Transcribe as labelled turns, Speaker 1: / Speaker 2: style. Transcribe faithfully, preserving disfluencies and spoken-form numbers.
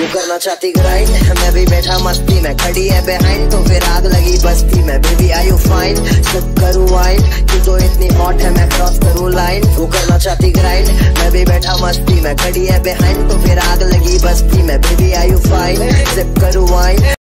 Speaker 1: करना चाहती ग्राइंड, मैं भी बैठा मस्ती में, खड़ी है बिहाइंड तो फिर आग लगी बस्ती में। बेबी आर यू फाइन, सब करूँ वाइन, तू तो इतनी हॉट है मैं क्रॉस करूँ लाइन। वो करना चाहती ग्राइंड, मैं भी बैठा मस्ती में, खड़ी है बिहाइंड तो फिर आग लगी बस्ती में। बेबी आर यू फाइन, सब करूँ वाइन।